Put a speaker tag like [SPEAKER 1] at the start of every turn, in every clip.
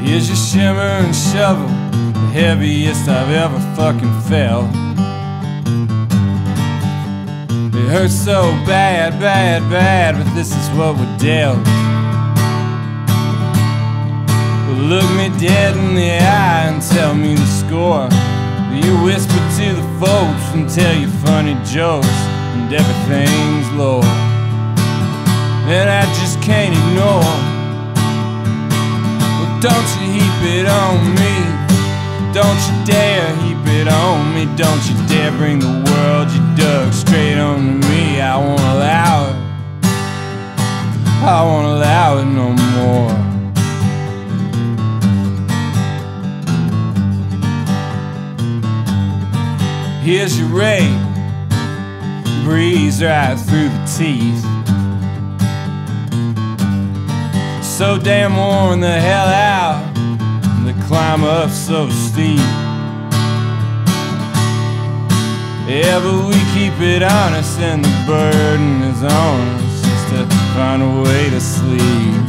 [SPEAKER 1] Here's your shimmer and shovel, the heaviest I've ever fucking felt. It hurts so bad, bad, bad, but this is what we're dealt. Well, look me dead in the eye and tell me the score. You whisper to the folks and tell you funny jokes, and everything's low, and I just can't ignore. Well, don't you heap it on me, don't you dare heap it on me, don't you dare bring the world you dug straight onto me. I won't allow it, I won't allow it no more. Here's your rain, breeze right through the teeth. So damn worn the hell out, the climb up so steep. Yeah, but we keep it honest and the burden is on us, just to find a way to sleep.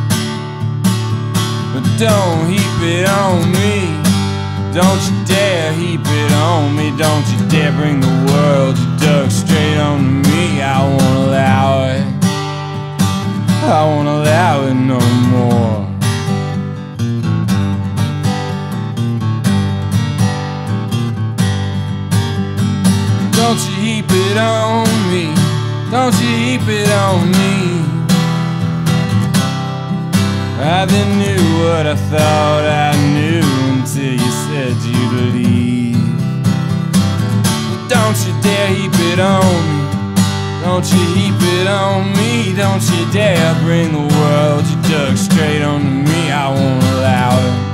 [SPEAKER 1] But don't heap it on me, don't you dare heap it on me, don't you dare bring the world you dug straight onto me. I won't allow it, I won't allow it no more. Don't you heap it on me, don't you heap it on me. I then knew what I thought I knew until you said you'd leave. Don't you dare heap it on me, don't you heap it on me, don't you dare bring the world you dug straight onto me. I won't allow it,